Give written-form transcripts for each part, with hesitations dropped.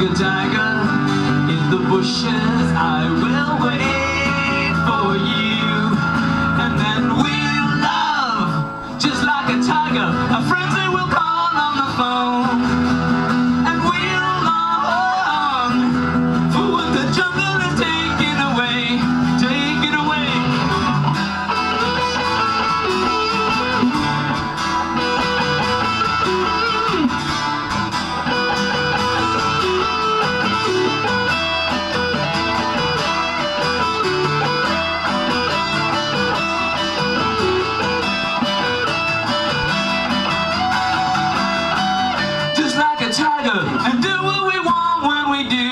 a tiger in the bushes, I will wait for you, and then we'll love just like a tiger. Our friends they will call on the phone, and we'll long for what the jungle is taking away, taking away. And do what we want when we do.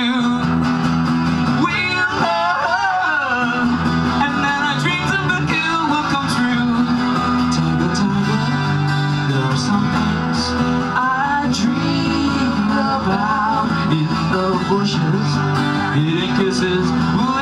We'll love, and then our dreams of the kill will come true. Tiger, tiger, there are some things I dream about in the bushes, hidden kisses.